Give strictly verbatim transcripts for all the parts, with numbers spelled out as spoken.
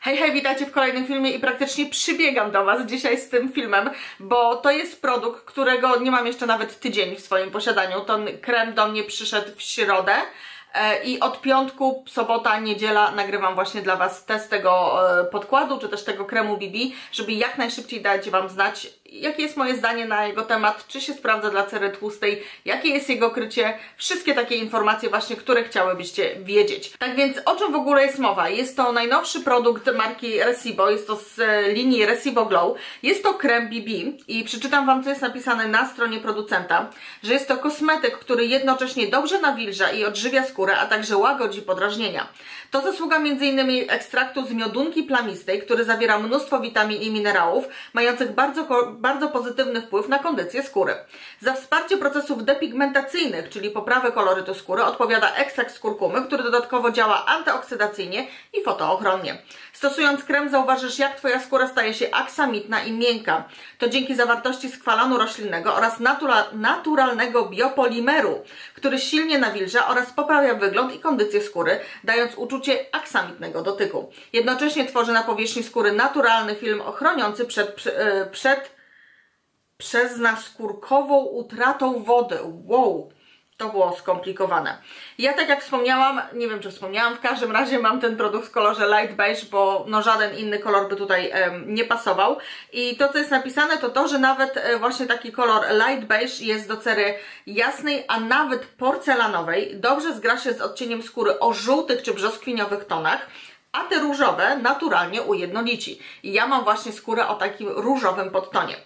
Hej, hej, witajcie w kolejnym filmie i praktycznie przybiegam do Was dzisiaj z tym filmem, bo to jest produkt, którego nie mam jeszcze nawet tydzień w swoim posiadaniu. Ten krem do mnie przyszedł w środę i od piątku, sobota, niedziela nagrywam właśnie dla Was test tego podkładu, czy też tego kremu B B, żeby jak najszybciej dać Wam znać, jakie jest moje zdanie na jego temat, czy się sprawdza dla cery tłustej, jakie jest jego krycie, wszystkie takie informacje właśnie, które chciałybyście wiedzieć. Tak więc o czym w ogóle jest mowa? Jest to najnowszy produkt marki Recibo, jest to z linii Recibo Glow, jest to krem B B i przeczytam Wam, co jest napisane na stronie producenta, że jest to kosmetyk, który jednocześnie dobrze nawilża i odżywia skórę, a także łagodzi podrażnienia. To zasługa między innymi ekstraktu z miodunki plamistej, który zawiera mnóstwo witamin i minerałów, mających bardzo, bardzo pozytywny wpływ na kondycję skóry. Za wsparcie procesów depigmentacyjnych, czyli poprawę kolorytu skóry, odpowiada ekstrakt z kurkumy, który dodatkowo działa antyoksydacyjnie i fotoochronnie. Stosując krem zauważysz, jak Twoja skóra staje się aksamitna i miękka. To dzięki zawartości skwalanu roślinnego oraz natura naturalnego biopolimeru, który silnie nawilża oraz poprawia wygląd i kondycję skóry, dając uczucie aksamitnego dotyku. Jednocześnie tworzy na powierzchni skóry naturalny film ochroniący przed, przed przeznaskórkową utratą wody. Wow! To było skomplikowane. Ja, tak jak wspomniałam, nie wiem czy wspomniałam, w każdym razie mam ten produkt w kolorze light beige, bo no żaden inny kolor by tutaj um, nie pasował. I to, co jest napisane, to to, że nawet e, właśnie taki kolor light beige jest do cery jasnej, a nawet porcelanowej. Dobrze zgra się z odcieniem skóry o żółtych czy brzoskwiniowych tonach, a te różowe naturalnie ujednolici. I ja mam właśnie skórę o takim różowym podtonie.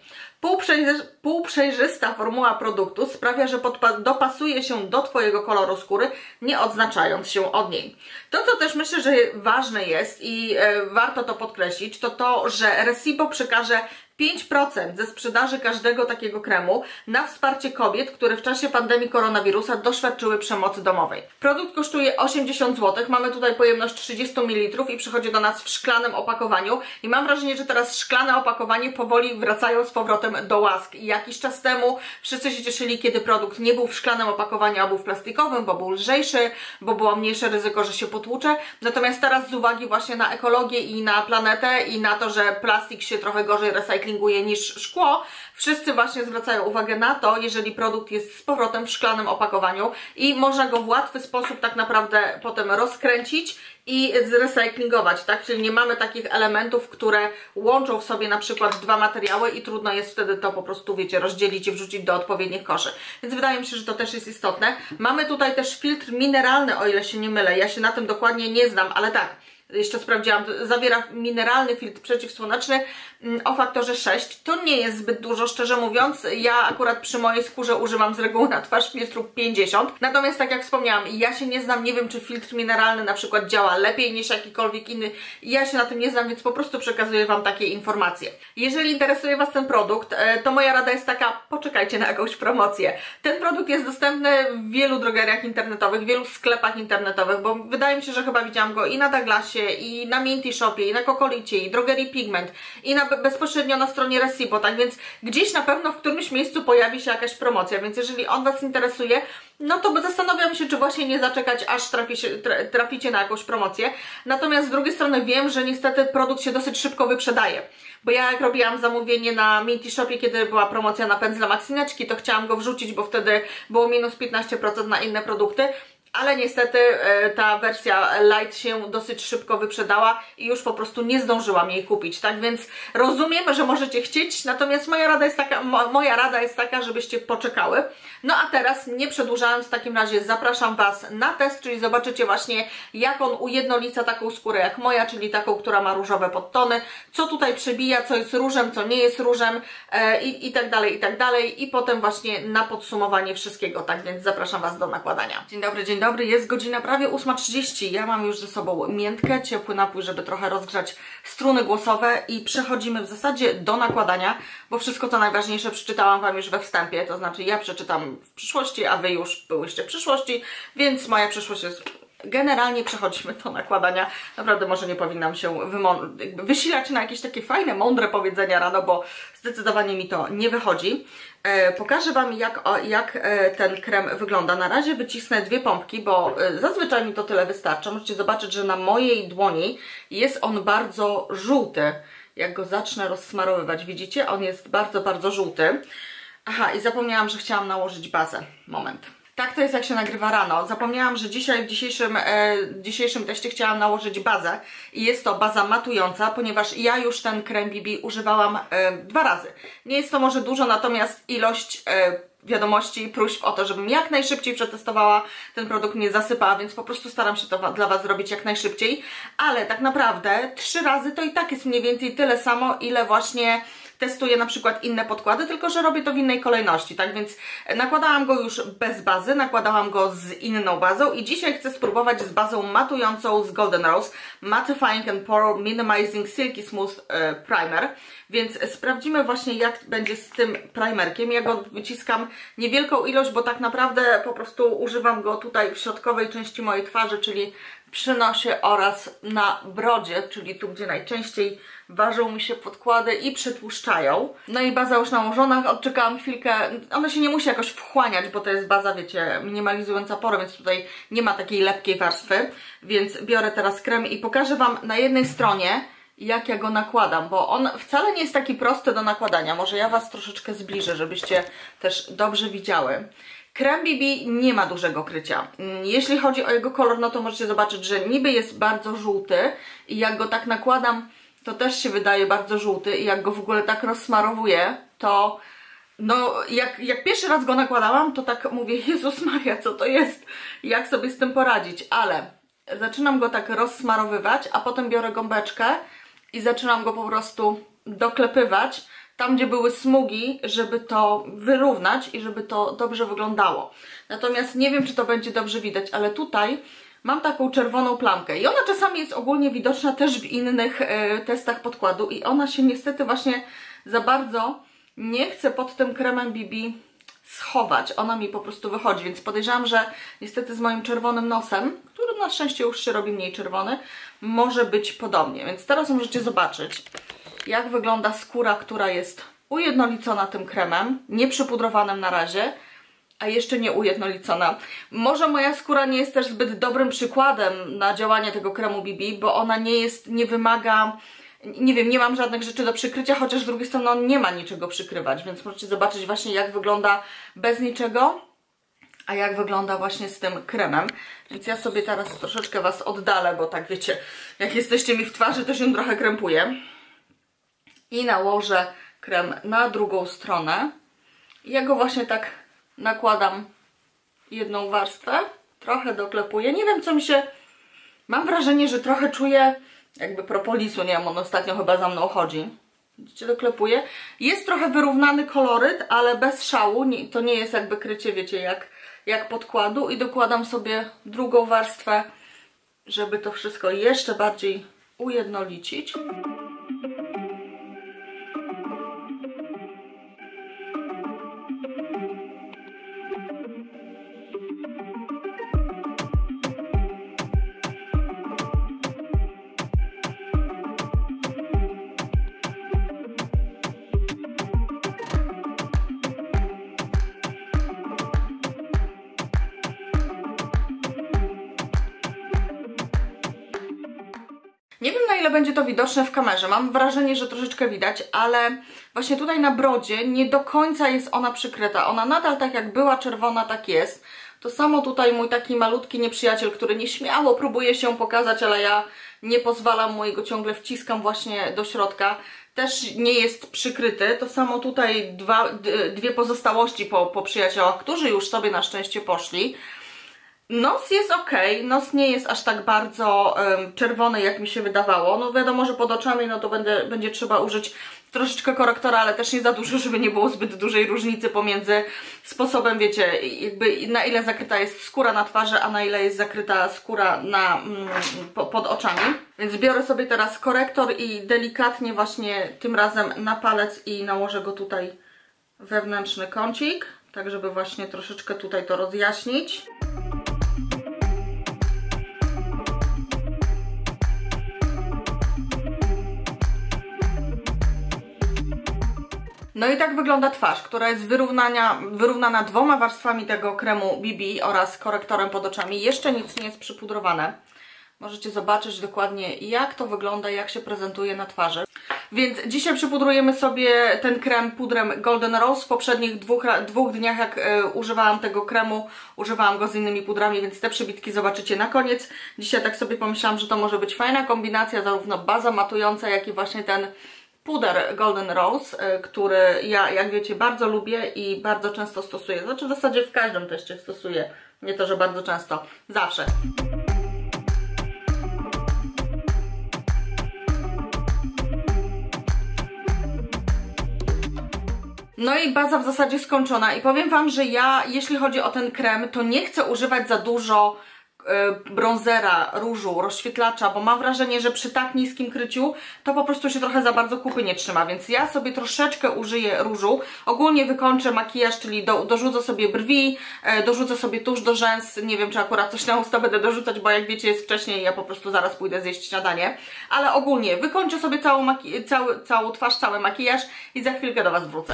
Półprzejrzysta formuła produktu sprawia, że dopasuje się do Twojego koloru skóry, nie odznaczając się od niej. To, co też myślę, że ważne jest i e, warto to podkreślić, to to, że Recibo przekaże pięć procent ze sprzedaży każdego takiego kremu na wsparcie kobiet, które w czasie pandemii koronawirusa doświadczyły przemocy domowej. Produkt kosztuje osiemdziesiąt złotych, mamy tutaj pojemność trzydzieści mililitrów i przychodzi do nas w szklanym opakowaniu i mam wrażenie, że teraz szklane opakowanie powoli wracają z powrotem do łask. I jakiś czas temu wszyscy się cieszyli, kiedy produkt nie był w szklanym opakowaniu, a był w plastikowym, bo był lżejszy, bo było mniejsze ryzyko, że się potłucze. Natomiast teraz z uwagi właśnie na ekologię i na planetę i na to, że plastik się trochę gorzej recyklinguje niż szkło, wszyscy właśnie zwracają uwagę na to, jeżeli produkt jest z powrotem w szklanym opakowaniu i można go w łatwy sposób tak naprawdę potem rozkręcić i zrecyklingować, tak? Czyli nie mamy takich elementów, które łączą w sobie na przykład dwa materiały i trudno jest wtedy to po prostu, wiecie, rozdzielić i wrzucić do odpowiednich koszy. Więc wydaje mi się, że to też jest istotne. Mamy tutaj też filtr mineralny, o ile się nie mylę. Ja się na tym dokładnie nie znam, ale tak, jeszcze sprawdziłam, zawiera mineralny filtr przeciwsłoneczny o faktorze sześć. To nie jest zbyt dużo, szczerze mówiąc. Ja akurat przy mojej skórze używam z reguły na twarz filtru pięćdziesiąt. Natomiast tak jak wspomniałam, ja się nie znam, nie wiem czy filtr mineralny na przykład działa lepiej niż jakikolwiek inny. Ja się na tym nie znam, więc po prostu przekazuję Wam takie informacje. Jeżeli interesuje Was ten produkt, to moja rada jest taka, poczekajcie na jakąś promocję. Ten produkt jest dostępny w wielu drogeriach internetowych, w wielu sklepach internetowych, bo wydaje mi się, że chyba widziałam go i na Douglasie, i na Minty Shopie, i na Kokolicie, i drogerii Pigment, i na, bezpośrednio na stronie Recibo, tak więc gdzieś na pewno w którymś miejscu pojawi się jakaś promocja, więc jeżeli on Was interesuje, no to zastanawiam się, czy właśnie nie zaczekać, aż trafi się, traficie na jakąś promocję. Natomiast z drugiej strony wiem, że niestety produkt się dosyć szybko wyprzedaje, bo ja jak robiłam zamówienie na Minty Shopie, kiedy była promocja na pędzle Maxineczki, to chciałam go wrzucić, bo wtedy było minus piętnaście procent na inne produkty. Ale niestety e, ta wersja light się dosyć szybko wyprzedała i już po prostu nie zdążyłam jej kupić, tak więc rozumiem, że możecie chcieć, natomiast moja rada jest taka, mo, moja rada jest taka, żebyście poczekały. No a teraz, nie przedłużając, w takim razie zapraszam Was na test, czyli zobaczycie właśnie, jak on ujednolica taką skórę jak moja, czyli taką, która ma różowe podtony, co tutaj przebija, co jest różem, co nie jest różem e, i, i tak dalej, i tak dalej i potem właśnie na podsumowanie wszystkiego, tak więc zapraszam Was do nakładania. Dzień dobry, dzień dobry, jest godzina prawie ósma trzydzieści, ja mam już ze sobą miętkę, ciepły napój, żeby trochę rozgrzać struny głosowe i przechodzimy w zasadzie do nakładania, bo wszystko co najważniejsze przeczytałam Wam już we wstępie, to znaczy ja przeczytam w przyszłości, a Wy już byłyście w przyszłości, więc moja przyszłość jest generalnie przechodzimy do nakładania. Naprawdę może nie powinnam się wysilać na jakieś takie fajne, mądre powiedzenia rano, bo zdecydowanie mi to nie wychodzi. E, pokażę Wam, jak, o, jak e, ten krem wygląda. Na razie wycisnę dwie pompki, bo e, zazwyczaj mi to tyle wystarcza. Możecie zobaczyć, że na mojej dłoni jest on bardzo żółty. Jak go zacznę rozsmarowywać, widzicie? On jest bardzo, bardzo żółty. Aha, i zapomniałam, że chciałam nałożyć bazę. Moment. Tak to jest, jak się nagrywa rano. Zapomniałam, że dzisiaj w dzisiejszym, e, dzisiejszym teście chciałam nałożyć bazę i jest to baza matująca, ponieważ ja już ten krem B B używałam e, dwa razy. Nie jest to może dużo, natomiast ilość e, wiadomości i próśb o to, żebym jak najszybciej przetestowała ten produkt, mnie zasypała, więc po prostu staram się to dla Was zrobić jak najszybciej, ale tak naprawdę trzy razy to i tak jest mniej więcej tyle samo, ile właśnie testuję na przykład inne podkłady, tylko że robię to w innej kolejności, tak więc nakładałam go już bez bazy, nakładałam go z inną bazą i dzisiaj chcę spróbować z bazą matującą z Golden Rose Mattifying and Pore Minimizing Silky Smooth e, Primer, więc sprawdzimy właśnie, jak będzie z tym primerkiem. Ja go wyciskam niewielką ilość, bo tak naprawdę po prostu używam go tutaj w środkowej części mojej twarzy, czyli przy nosie oraz na brodzie, czyli tu, gdzie najczęściej ważą mi się podkłady i przytłuszczają. No i baza już nałożona, odczekałam chwilkę, ona się nie musi jakoś wchłaniać, bo to jest baza, wiecie, minimalizująca pory, więc tutaj nie ma takiej lepkiej warstwy, więc biorę teraz krem i pokażę Wam na jednej stronie, jak ja go nakładam, bo on wcale nie jest taki prosty do nakładania. Może ja Was troszeczkę zbliżę, żebyście też dobrze widziały. Krem B B nie ma dużego krycia. Jeśli chodzi o jego kolor, no to możecie zobaczyć, że niby jest bardzo żółty i jak go tak nakładam, to też się wydaje bardzo żółty i jak go w ogóle tak rozsmarowuję, to no jak, jak pierwszy raz go nakładałam, to tak mówię, Jezus Maria, co to jest? Jak sobie z tym poradzić? Ale zaczynam go tak rozsmarowywać, a potem biorę gąbeczkę i zaczynam go po prostu doklepywać tam, gdzie były smugi, żeby to wyrównać i żeby to dobrze wyglądało. Natomiast nie wiem, czy to będzie dobrze widać, ale tutaj mam taką czerwoną plamkę i ona czasami jest ogólnie widoczna też w innych e, testach podkładu i ona się niestety właśnie za bardzo nie chce pod tym kremem B B schować. Ona mi po prostu wychodzi, więc podejrzewam, że niestety z moim czerwonym nosem, który na szczęście już się robi mniej czerwony, może być podobnie. Więc teraz możecie zobaczyć, jak wygląda skóra, która jest ujednolicona tym kremem, nie przypudrowanym na razie, a jeszcze nie ujednolicona. Może moja skóra nie jest też zbyt dobrym przykładem na działanie tego kremu B B, bo ona nie jest, nie wymaga, nie wiem, nie mam żadnych rzeczy do przykrycia, chociaż z drugiej strony on nie ma niczego przykrywać, więc możecie zobaczyć właśnie, jak wygląda bez niczego, a jak wygląda właśnie z tym kremem. Więc ja sobie teraz troszeczkę Was oddalę, bo tak wiecie, jak jesteście mi w twarzy, to się trochę krępuje. I nałożę krem na drugą stronę. Ja go właśnie tak nakładam jedną warstwę, trochę doklepuję. Nie wiem, co mi się... Mam wrażenie, że trochę czuję jakby propolisu, nie wiem, on ostatnio chyba za mną chodzi. Widzicie, doklepuję. Jest trochę wyrównany koloryt, ale bez szału. Nie, to nie jest jakby krycie, wiecie, jak, jak podkładu. I dokładam sobie drugą warstwę, żeby to wszystko jeszcze bardziej ujednolicić. Nie wiem, na ile będzie to widoczne w kamerze. Mam wrażenie, że troszeczkę widać, ale właśnie tutaj na brodzie nie do końca jest ona przykryta. Ona nadal tak jak była czerwona, tak jest. To samo tutaj mój taki malutki nieprzyjaciel, który nieśmiało próbuje się pokazać, ale ja nie pozwalam mu i go ciągle wciskam właśnie do środka. Też nie jest przykryty. To samo tutaj dwa, dwie pozostałości po, po przyjaciołach, którzy już sobie na szczęście poszli. Nos jest ok, nos nie jest aż tak bardzo um, czerwony, jak mi się wydawało. No wiadomo, że pod oczami no to będę, będzie trzeba użyć troszeczkę korektora, ale też nie za dużo, żeby nie było zbyt dużej różnicy pomiędzy sposobem, wiecie, jakby na ile zakryta jest skóra na twarzy, a na ile jest zakryta skóra na, mm, po, pod oczami. Więc biorę sobie teraz korektor i delikatnie właśnie tym razem na palec i nałożę go tutaj wewnętrzny kącik, tak żeby właśnie troszeczkę tutaj to rozjaśnić. No i tak wygląda twarz, która jest wyrównania, wyrównana dwoma warstwami tego kremu B B oraz korektorem pod oczami. Jeszcze nic nie jest przypudrowane. Możecie zobaczyć dokładnie, jak to wygląda, jak się prezentuje na twarzy. Więc dzisiaj przypudrujemy sobie ten krem pudrem Golden Rose. W poprzednich dwóch, dwóch dniach, jak y, używałam tego kremu, używałam go z innymi pudrami, więc te przybitki zobaczycie na koniec. Dzisiaj tak sobie pomyślałam, że to może być fajna kombinacja, zarówno baza matująca, jak i właśnie ten puder Golden Rose, y, który ja, jak wiecie, bardzo lubię i bardzo często stosuję. Znaczy w zasadzie w każdym teście stosuję. Nie to, że bardzo często. Zawsze. No i baza w zasadzie skończona i powiem Wam, że ja, jeśli chodzi o ten krem, to nie chcę używać za dużo y, bronzera, różu, rozświetlacza, bo mam wrażenie, że przy tak niskim kryciu to po prostu się trochę za bardzo kupy nie trzyma, więc ja sobie troszeczkę użyję różu. Ogólnie wykończę makijaż, czyli do, dorzucę sobie brwi, y, dorzucę sobie tusz do rzęs, nie wiem, czy akurat coś na usta będę dorzucać, bo jak wiecie, jest wcześniej, ja po prostu zaraz pójdę zjeść śniadanie, ale ogólnie wykończę sobie całą, cały, całą twarz, cały makijaż i za chwilkę do Was wrócę.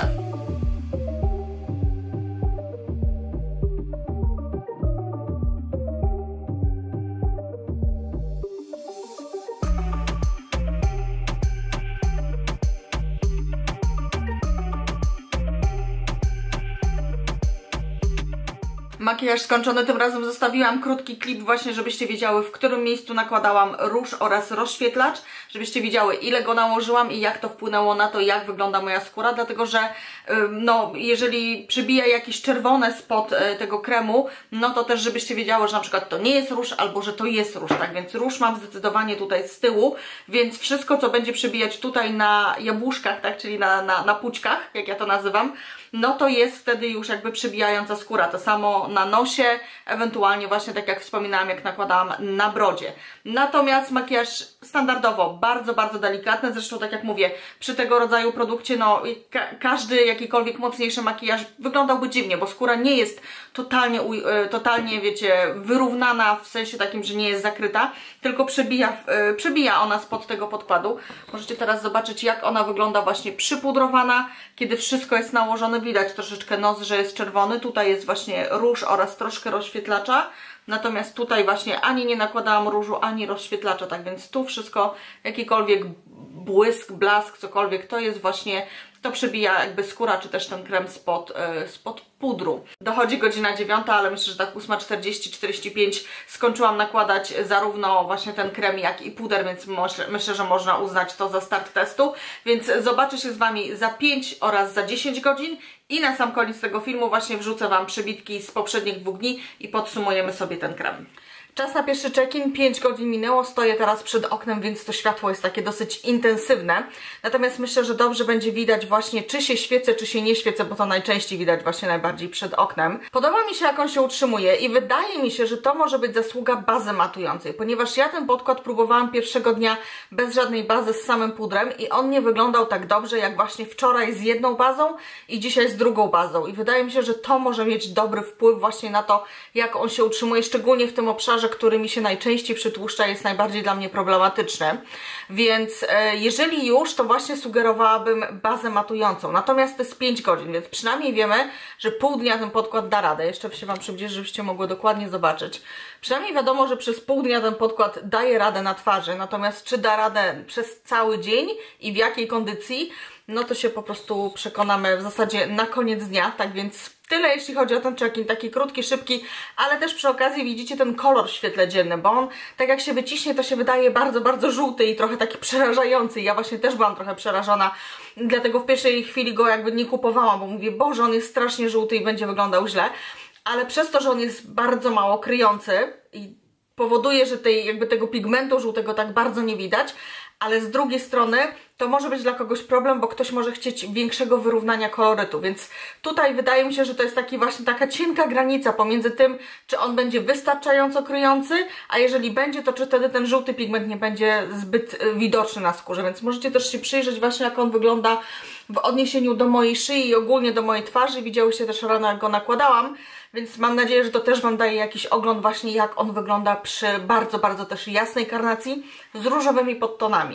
Makijaż skończony, tym razem zostawiłam krótki klip właśnie, żebyście wiedziały, w którym miejscu nakładałam róż oraz rozświetlacz, żebyście wiedziały, ile go nałożyłam i jak to wpłynęło na to, jak wygląda moja skóra, dlatego że no, jeżeli przybija jakieś czerwone spod tego kremu, no to też żebyście wiedziały, że na przykład to nie jest róż, albo że to jest róż, tak, więc róż mam zdecydowanie tutaj z tyłu, więc wszystko, co będzie przybijać tutaj na jabłuszkach, tak, czyli na, na, na pućkach, jak ja to nazywam, no to jest wtedy już jakby przybijająca skóra. To samo na nosie, ewentualnie właśnie tak jak wspominałam, jak nakładałam na brodzie. Natomiast makijaż standardowo, bardzo, bardzo delikatny. Zresztą tak jak mówię, przy tego rodzaju produkcie, no ka każdy jakikolwiek mocniejszy makijaż wyglądałby dziwnie, bo skóra nie jest totalnie, totalnie wiecie, wyrównana w sensie takim, że nie jest zakryta, tylko przebija, przebija ona spod tego podkładu. Możecie teraz zobaczyć, jak ona wygląda właśnie przypudrowana, kiedy wszystko jest nałożone. Widać troszeczkę nos, że jest czerwony. Tutaj jest właśnie róż oraz troszkę rozświetlacza. Natomiast tutaj właśnie ani nie nakładałam różu, ani rozświetlacza. Tak więc tu wszystko, jakikolwiek błysk, blask, cokolwiek, to jest właśnie, to przebija jakby skóra, czy też ten krem spod, yy, spod pudru. Dochodzi godzina dziewiąta, ale myślę, że tak ósma czterdzieści, czterdzieści pięć skończyłam nakładać zarówno właśnie ten krem, jak i puder, więc myślę, myślę, że można uznać to za start testu. Więc zobaczę się z Wami za pięć oraz za dziesięć godzin i na sam koniec tego filmu właśnie wrzucę Wam przebitki z poprzednich dwóch dni i podsumujemy sobie ten krem. Czas na pierwszy check-in, pięć godzin minęło, stoję teraz przed oknem, więc to światło jest takie dosyć intensywne. Natomiast myślę, że dobrze będzie widać właśnie, czy się świecę, czy się nie świecę, bo to najczęściej widać właśnie najbardziej przed oknem. Podoba mi się, jak on się utrzymuje i wydaje mi się, że to może być zasługa bazy matującej, ponieważ ja ten podkład próbowałam pierwszego dnia bez żadnej bazy, z samym pudrem i on nie wyglądał tak dobrze, jak właśnie wczoraj z jedną bazą i dzisiaj z drugą bazą. I wydaje mi się, że to może mieć dobry wpływ właśnie na to, jak on się utrzymuje, szczególnie w tym obszarze, który mi się najczęściej przytłuszcza, jest najbardziej dla mnie problematyczny. Więc e, jeżeli już, to właśnie sugerowałabym bazę matującą. Natomiast to jest pięć godzin, więc przynajmniej wiemy, że pół dnia ten podkład da radę. Jeszcze się Wam przybliżę, żebyście mogły dokładnie zobaczyć. Przynajmniej wiadomo, że przez pół dnia ten podkład daje radę na twarzy. Natomiast czy da radę przez cały dzień i w jakiej kondycji, no to się po prostu przekonamy w zasadzie na koniec dnia. Tak więc tyle, jeśli chodzi o ten check-in, taki krótki, szybki, ale też przy okazji widzicie ten kolor w świetle dziennym, bo on tak jak się wyciśnie, to się wydaje bardzo, bardzo żółty i trochę taki przerażający. Ja właśnie też byłam trochę przerażona, dlatego w pierwszej chwili go jakby nie kupowałam, bo mówię, Boże, on jest strasznie żółty i będzie wyglądał źle, ale przez to, że on jest bardzo mało kryjący i powoduje, że tej, jakby tego pigmentu żółtego tak bardzo nie widać, ale z drugiej strony to może być dla kogoś problem, bo ktoś może chcieć większego wyrównania kolorytu, więc tutaj wydaje mi się, że to jest taki właśnie taka cienka granica pomiędzy tym, czy on będzie wystarczająco kryjący, a jeżeli będzie, to czy wtedy ten żółty pigment nie będzie zbyt widoczny na skórze, więc możecie też się przyjrzeć właśnie, jak on wygląda w odniesieniu do mojej szyi i ogólnie do mojej twarzy. Widziałyście też rano, jak go nakładałam, więc mam nadzieję, że to też Wam daje jakiś ogląd właśnie, jak on wygląda przy bardzo, bardzo też jasnej karnacji z różowymi podtonami.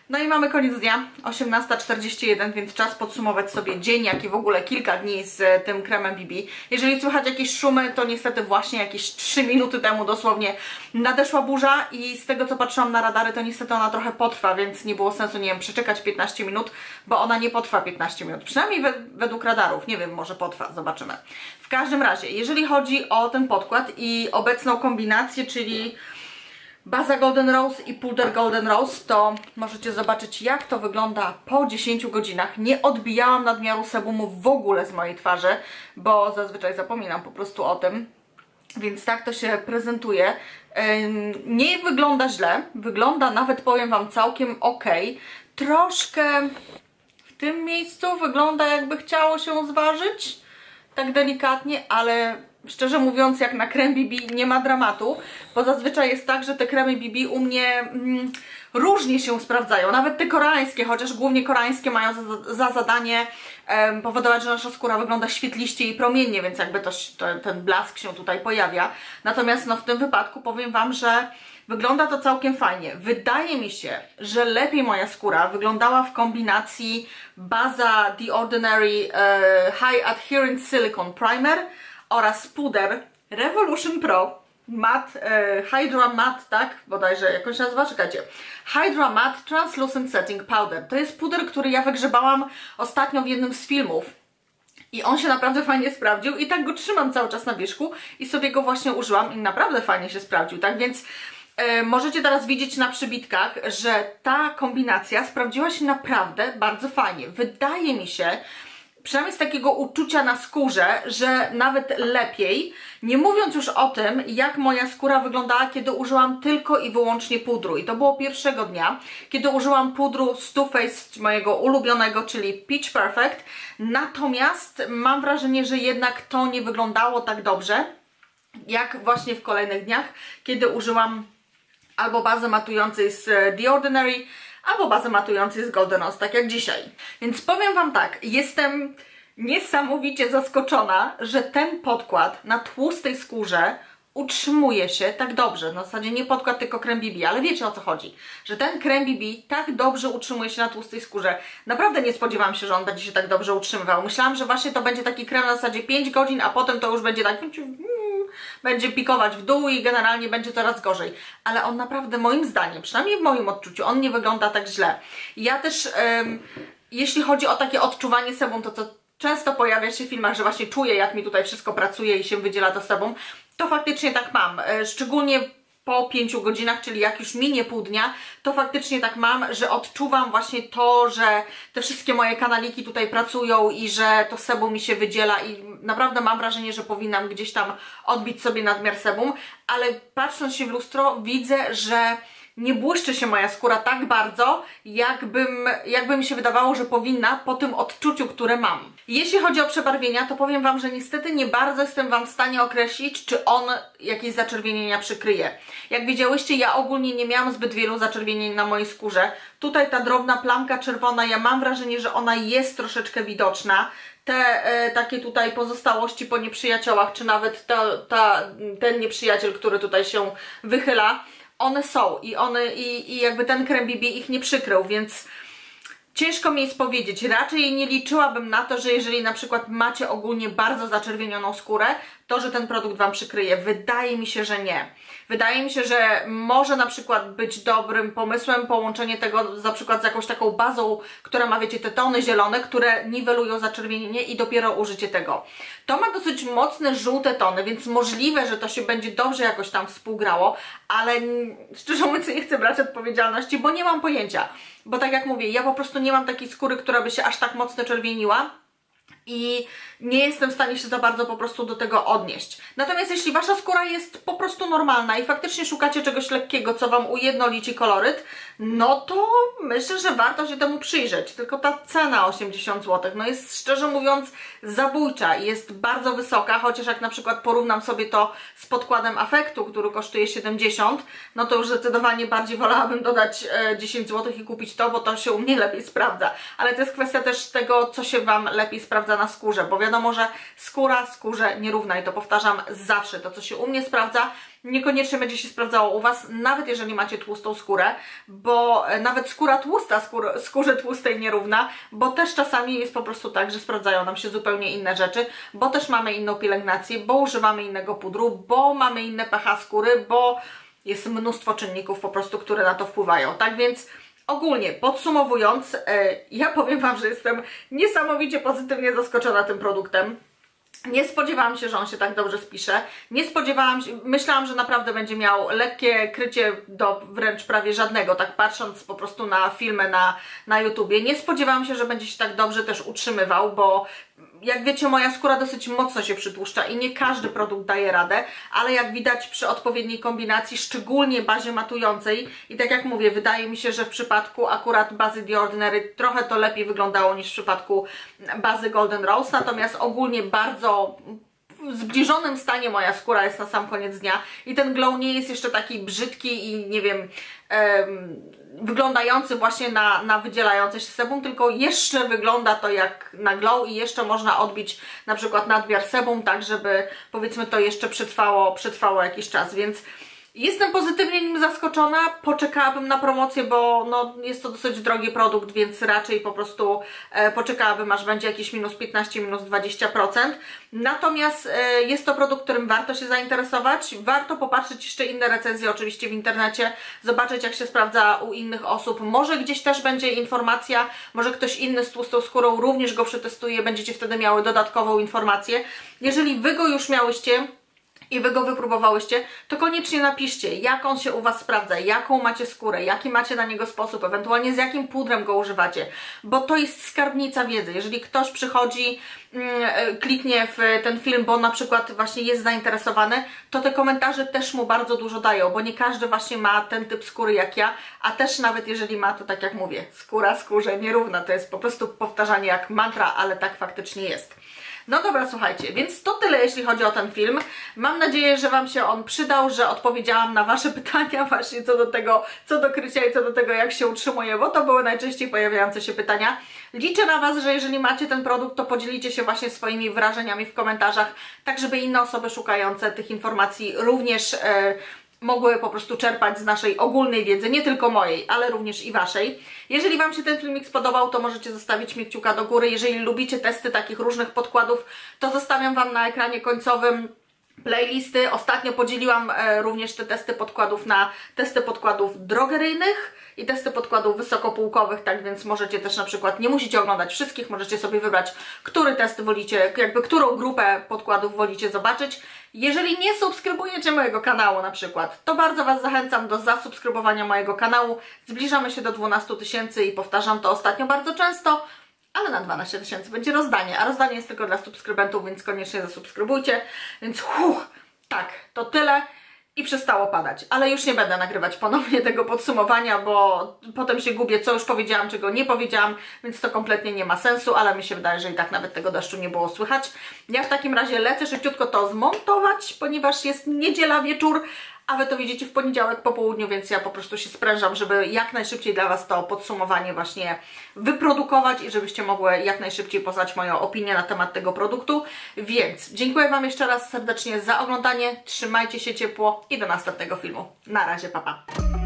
No i mamy koniec dnia, osiemnasta czterdzieści jeden, więc czas podsumować sobie dzień, jak i w ogóle kilka dni z tym kremem B B. Jeżeli słychać jakieś szumy, to niestety właśnie jakieś trzy minuty temu dosłownie nadeszła burza i z tego co patrzyłam na radary, to niestety ona trochę potrwa, więc nie było sensu, nie wiem, przeczekać piętnaście minut, bo ona nie potrwa piętnaście minut, przynajmniej we, według radarów, nie wiem, może potrwa, zobaczymy. W każdym razie, jeżeli chodzi o ten podkład i obecną kombinację, czyli baza Golden Rose i puder Golden Rose, to możecie zobaczyć, jak to wygląda po dziesięciu godzinach. Nie odbijałam nadmiaru sebumu w ogóle z mojej twarzy, bo zazwyczaj zapominam po prostu o tym. Więc tak to się prezentuje. Nie wygląda źle, wygląda nawet, powiem Wam, całkiem ok. Troszkę w tym miejscu wygląda, jakby chciało się zważyć, tak delikatnie, ale szczerze mówiąc, jak na krem B B nie ma dramatu, bo zazwyczaj jest tak, że te kremy B B u mnie mm, różnie się sprawdzają, nawet te koreańskie, chociaż głównie koreańskie mają za, za zadanie em, powodować, że nasza skóra wygląda świetliście i promiennie, więc jakby to, to, ten blask się tutaj pojawia. Natomiast no, w tym wypadku powiem Wam, że wygląda to całkiem fajnie. Wydaje mi się, że lepiej moja skóra wyglądała w kombinacji baza The Ordinary e, High Adherence Silicone Primer oraz puder Revolution Pro Matte, e, Hydra Matte, tak? Bodajże jakoś się nazywa, czekajcie. Hydra Matte Translucent Setting Powder. To jest puder, który ja wygrzebałam ostatnio w jednym z filmów. I on się naprawdę fajnie sprawdził i tak go trzymam cały czas na wierzchu i sobie go właśnie użyłam i naprawdę fajnie się sprawdził, tak? Więc e, możecie teraz widzieć na przybitkach, że ta kombinacja sprawdziła się naprawdę bardzo fajnie. Wydaje mi się, przynajmniej z takiego uczucia na skórze, że nawet lepiej, nie mówiąc już o tym, jak moja skóra wyglądała, kiedy użyłam tylko i wyłącznie pudru. I to było pierwszego dnia, kiedy użyłam pudru z Too Faced, mojego ulubionego, czyli Peach Perfect. Natomiast mam wrażenie, że jednak to nie wyglądało tak dobrze, jak właśnie w kolejnych dniach, kiedy użyłam albo bazy matującej z The Ordinary, albo bazę matującej z Golden Rose, tak jak dzisiaj. Więc powiem Wam tak, jestem niesamowicie zaskoczona, że ten podkład na tłustej skórze utrzymuje się tak dobrze. No w zasadzie nie podkład, tylko krem B B, ale wiecie o co chodzi. Że ten krem B B tak dobrze utrzymuje się na tłustej skórze. Naprawdę nie spodziewałam się, że on będzie się tak dobrze utrzymywał. Myślałam, że właśnie to będzie taki krem na zasadzie pięć godzin, a potem to już będzie tak... będzie pikować w dół i generalnie będzie coraz gorzej. Ale on naprawdę, moim zdaniem, przynajmniej w moim odczuciu, on nie wygląda tak źle. Ja też, ym, jeśli chodzi o takie odczuwanie sebum, to co często pojawia się w filmach, że właśnie czuję, jak mi tutaj wszystko pracuje i się wydziela to sebum, to faktycznie tak mam. Szczególnie po pięciu godzinach, czyli jak już minie pół dnia, to faktycznie tak mam, że odczuwam właśnie to, że te wszystkie moje kanaliki tutaj pracują i że to sebum mi się wydziela i naprawdę mam wrażenie, że powinnam gdzieś tam odbić sobie nadmiar sebum, ale patrząc się w lustro widzę, że nie błyszczy się moja skóra tak bardzo, jakbym, jakby mi się wydawało, że powinna po tym odczuciu, które mam. Jeśli chodzi o przebarwienia, to powiem Wam, że niestety nie bardzo jestem Wam w stanie określić, czy on jakieś zaczerwienienia przykryje. Jak widziałyście, ja ogólnie nie miałam zbyt wielu zaczerwienień na mojej skórze. Tutaj ta drobna plamka czerwona, ja mam wrażenie, że ona jest troszeczkę widoczna. Te e, takie tutaj pozostałości po nieprzyjaciołach, czy nawet ta, ta, ten nieprzyjaciel, który tutaj się wychyla, one są i one i, i jakby ten krem B B ich nie przykrył, więc ciężko mi jest powiedzieć. Raczej nie liczyłabym na to, że jeżeli na przykład macie ogólnie bardzo zaczerwienioną skórę, to, że ten produkt Wam przykryje. Wydaje mi się, że nie. Wydaje mi się, że może na przykład być dobrym pomysłem połączenie tego na przykład z jakąś taką bazą, która ma, wiecie, te tony zielone, które niwelują zaczerwienienie i dopiero użycie tego. To ma dosyć mocne żółte tony, więc możliwe, że to się będzie dobrze jakoś tam współgrało, ale szczerze mówiąc nie chcę brać odpowiedzialności, bo nie mam pojęcia. Bo tak jak mówię, ja po prostu nie mam takiej skóry, która by się aż tak mocno czerwieniła. I nie jestem w stanie się za bardzo po prostu do tego odnieść. Natomiast jeśli Wasza skóra jest po prostu normalna i faktycznie szukacie czegoś lekkiego, co Wam ujednolici koloryt, no to myślę, że warto się temu przyjrzeć. Tylko ta cena osiemdziesiąt złotych, no jest szczerze mówiąc zabójcza i jest bardzo wysoka, chociaż jak na przykład porównam sobie to z podkładem Afektu, który kosztuje siedemdziesiąt, no to już zdecydowanie bardziej wolałabym dodać dziesięć złotych i kupić to, bo to się u mnie lepiej sprawdza. Ale to jest kwestia też tego, co się Wam lepiej sprawdza na skórze, bo wiadomo, że skóra skórze nierówna i to powtarzam zawsze. To, co się u mnie sprawdza, niekoniecznie będzie się sprawdzało u Was, nawet jeżeli macie tłustą skórę, bo nawet skóra tłusta skór, skórze tłustej nierówna, bo też czasami jest po prostu tak, że sprawdzają nam się zupełnie inne rzeczy, bo też mamy inną pielęgnację, bo używamy innego pudru, bo mamy inne pH skóry, bo jest mnóstwo czynników po prostu, które na to wpływają. Tak więc ogólnie podsumowując, ja powiem Wam, że jestem niesamowicie pozytywnie zaskoczona tym produktem. Nie spodziewałam się, że on się tak dobrze spisze. Nie spodziewałam się, myślałam, że naprawdę będzie miał lekkie krycie do wręcz prawie żadnego, tak patrząc po prostu na filmy na, na YouTubie. Nie spodziewałam się, że będzie się tak dobrze też utrzymywał, bo jak wiecie, moja skóra dosyć mocno się przytłuszcza i nie każdy produkt daje radę, ale jak widać przy odpowiedniej kombinacji, szczególnie bazie matującej i tak jak mówię, wydaje mi się, że w przypadku akurat bazy The Ordinary trochę to lepiej wyglądało niż w przypadku bazy Golden Rose, natomiast ogólnie bardzo w zbliżonym stanie moja skóra jest na sam koniec dnia i ten glow nie jest jeszcze taki brzydki i nie wiem, um, wyglądający właśnie na, na wydzielające się sebum, tylko jeszcze wygląda to jak na glow i jeszcze można odbić na przykład nadmiar sebum, tak żeby powiedzmy to jeszcze przetrwało, przetrwało jakiś czas, więc jestem pozytywnie nim zaskoczona, poczekałabym na promocję, bo no, jest to dosyć drogi produkt, więc raczej po prostu e, poczekałabym, aż będzie jakieś minus piętnaście, minus dwadzieścia procent. Natomiast e, jest to produkt, którym warto się zainteresować. Warto popatrzeć jeszcze inne recenzje oczywiście w internecie, zobaczyć jak się sprawdza u innych osób. Może gdzieś też będzie informacja, może ktoś inny z tłustą skórą również go przetestuje, będziecie wtedy miały dodatkową informację. Jeżeli Wy go już miałyście i Wy go wypróbowałyście, to koniecznie napiszcie, jak on się u Was sprawdza, jaką macie skórę, jaki macie na niego sposób, ewentualnie z jakim pudrem go używacie, bo to jest skarbnica wiedzy. Jeżeli ktoś przychodzi, mm, kliknie w ten film, bo na przykład właśnie jest zainteresowany, to te komentarze też mu bardzo dużo dają, bo nie każdy właśnie ma ten typ skóry jak ja, a też nawet jeżeli ma, to tak jak mówię, skóra skórze nierówna, to jest po prostu powtarzanie jak mantra, ale tak faktycznie jest. No dobra, słuchajcie, więc to tyle jeśli chodzi o ten film. Mam nadzieję, że Wam się on przydał, że odpowiedziałam na Wasze pytania właśnie co do tego, co do krycia i co do tego, jak się utrzymuje, bo to były najczęściej pojawiające się pytania. Liczę na Was, że jeżeli macie ten produkt, to podzielicie się właśnie swoimi wrażeniami w komentarzach, tak żeby inne osoby szukające tych informacji również e, mogły po prostu czerpać z naszej ogólnej wiedzy, nie tylko mojej, ale również i Waszej. Jeżeli Wam się ten filmik spodobał, to możecie zostawić mi kciuka do góry. Jeżeli lubicie testy takich różnych podkładów, to zostawiam Wam na ekranie końcowym playlisty. Ostatnio podzieliłam e, również te testy podkładów na testy podkładów drogeryjnych i testy podkładów wysokopółkowych, tak więc możecie też na przykład, nie musicie oglądać wszystkich, możecie sobie wybrać, który test wolicie, jakby którą grupę podkładów wolicie zobaczyć. Jeżeli nie subskrybujecie mojego kanału na przykład, to bardzo Was zachęcam do zasubskrybowania mojego kanału. Zbliżamy się do dwunastu tysięcy i powtarzam to ostatnio bardzo często, ale na dwanaście tysięcy będzie rozdanie, a rozdanie jest tylko dla subskrybentów, więc koniecznie zasubskrybujcie. Więc huh, tak, to tyle i przestało padać, ale już nie będę nagrywać ponownie tego podsumowania, bo potem się gubię, co już powiedziałam, czego nie powiedziałam, więc to kompletnie nie ma sensu, ale mi się wydaje, że i tak nawet tego deszczu nie było słychać. Ja w takim razie lecę szybciutko to zmontować, ponieważ jest niedziela wieczór, a Wy to widzicie w poniedziałek po południu, więc ja po prostu się sprężam, żeby jak najszybciej dla Was to podsumowanie właśnie wyprodukować i żebyście mogły jak najszybciej poznać moją opinię na temat tego produktu. Więc dziękuję Wam jeszcze raz serdecznie za oglądanie, trzymajcie się ciepło i do następnego filmu. Na razie, pa pa!